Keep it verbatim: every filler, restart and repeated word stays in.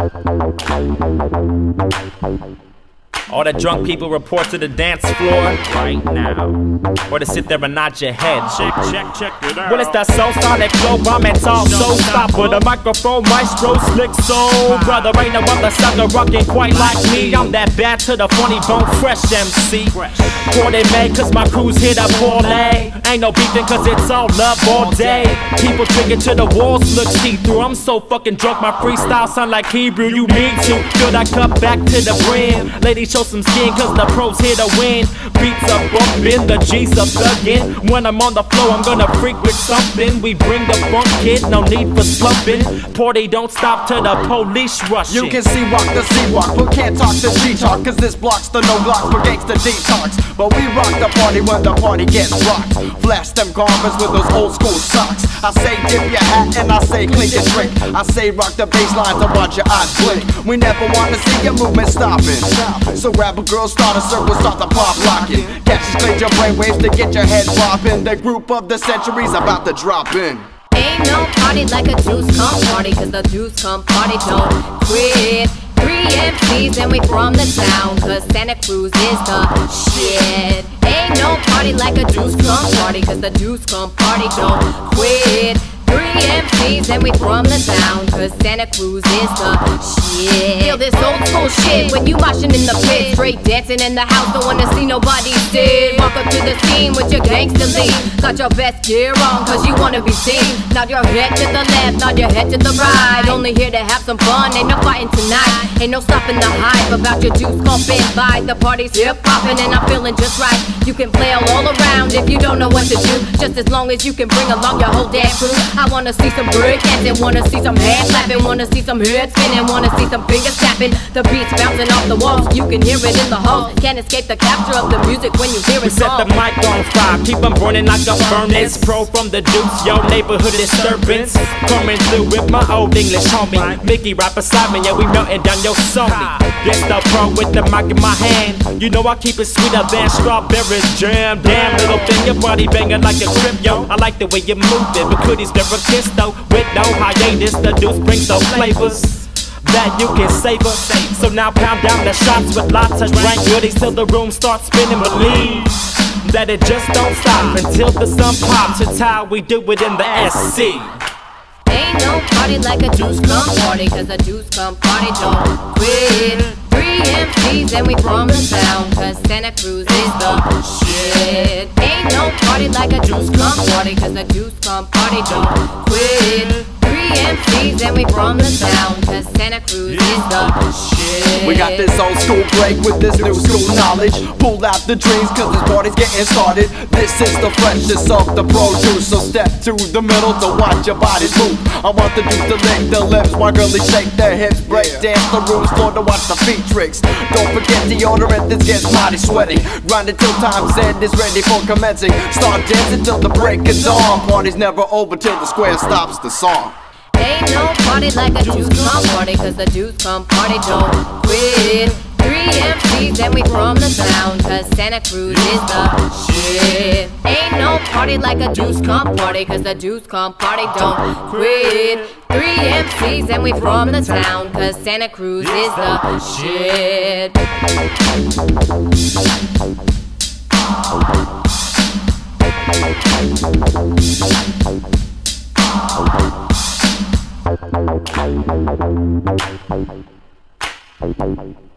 All the drunk people report to the dance floor right now, or to sit there and nod your head. Check, check, check it out. Well, it's that soul sonic flow, bomb and tall, so stop with a microphone, maestro, slick soul. Brother, ain't no other sucker rockin' quite like me. I'm that bad to the funny bone, fresh M C. Quarter made, cause my crew's hit up all day. Ain't no beefing, cause it's all love all day. People drinking to the walls, look see-through. I'm so fucking drunk, my freestyle sound like Hebrew. You need to fill that cup back to the brim. Ladies, show some skin, cause the pros here to win. Beats are bumpin', the G's are thuggin'. When I'm on the floor, I'm gonna freak with something. We bring the funk, kid, no need for slumping. Party don't stop till the police rush. You can see walk the C-walk, but can't talk the G-talk, cause this blocks the no blocks for gangsta detox. But we rock the party when the party gets rocked. Flash them garments with those old school socks. I say dip your hat and I say clink and drink. I say rock the bass line to watch your eyes blink. We never wanna see your movement stopping. So grab a girl, start a circle, start the pop locking. Catches clear your brainwaves to get your head popping. The group of the centuries about to drop in. Ain't no party like a juice come party, cause the juice come party don't quit. Three M Cs and we from the town, cause Santa Cruz is the shit. Ain't no party like a juice come party, cause the juice come party don't quit. Three M Cs and we from the town, cause Santa Cruz is the shit. Feel this old school shit when you moshing in the pit. Straight dancing in the house, don't wanna see nobody sit. Walk up to the scene with your gangster lead. Got your best gear on, cause you wanna be seen. Nod your head to the left, nod your head to the right. Only here to have some fun, ain't no fighting tonight. Ain't no stopping the hype about your juice pumping by. The party's hip popping and I'm feeling just right. You can flail all around if you don't know what to do, just as long as you can bring along your whole damn crew. I wanna see some break dancing, wanna see some hands slapping, wanna see some head spinning, wanna see some fingers tapping. The beats bouncing off the walls, you can hear it in the halls. Can't escape the capture of the music when you hear it. We set the mic on fire, keep them burning like a furnace. Pro from the Dukes, yo neighborhood disturbance. Coming through with my old English homie Mickey right beside me, yeah we melting down your Sony. Yes the pro with the mic in my hand. You know I keep it sweeter than strawberries jam. Damn little thing, your body banging like a grip, yo. I like the way you move it, but could never kiss though, with no hiatus. The juice brings those flavors that you can savor. So now pound down the shots with lots of drink goodies till the room starts spinning. Believe that it just don't stop until the sun pops. It's how we do it in the S C. Ain't no party like a juice come party, cause a juice come party don't quit. Three M Cs and we from the town, cause Santa Cruz is the shit. Ain't no party like a juice come party, cause the juice come party don't quit. Three M Cs and we from the town, cause Santa Cruz is the shit. We got this old school break with this new school knowledge. Pull out the dreams cause this party's getting started. This is the freshest of the produce, so step to the middle to watch your bodies move. I want the dudes to lick their lips while girlies shake their hips. Break dance the room's floor to watch the feet tricks. Don't forget deodorant, this gets mighty sweaty. Grind it till time's end is ready for commencing. Start dancing till the break of dawn. Party's never over till the square stops the song. Ain't no party like a juice come party, cause the juice come party don't quit. Three M Cs and we from the town, cause Santa Cruz is the shit. Ain't no party like a juice come party, cause the juice come party don't quit. Three M Cs and we from the town, cause Santa Cruz is the shit. Bye.